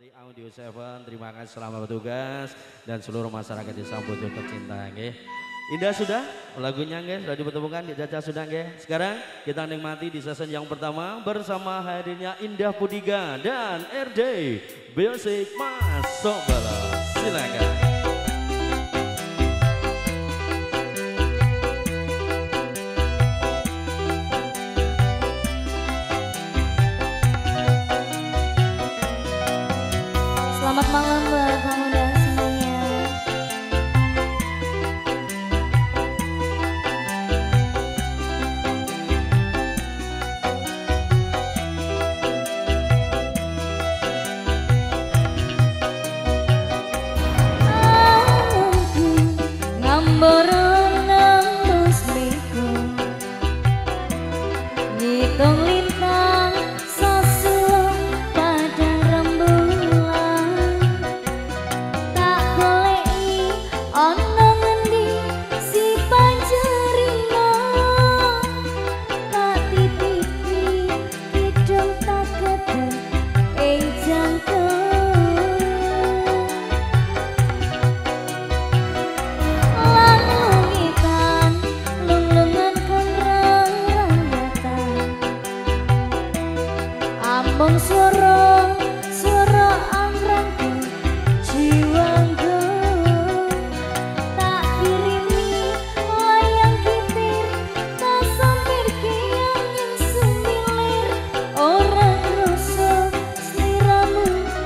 dari Audio Seven, terima kasih selamat bertugas dan seluruh masyarakat desa Bojo tercinta nggih. Indah sudah lagunya nggih, sudah dipertemukan, dicaca sudah nggih. Sekarang kita nikmati di season yang pertama bersama hadirnya Indah Pudiga dan RD Music Mas Sobala. Silakan. Selamat malam buat kamu dan semuanya. Aku ngamboran nembus miko, ngitung lintang sesuai pada rembulan. Tak goleki ana ngendi si panjerina, tak titipi kidung tak keden ing jantung. Langitan lulungan kang rayatan, ambung swara angrangku jiwaku. Tak kirimi layang kitir, tak sampirke angin sumilir. Ora krasa sliramu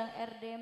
Undang RD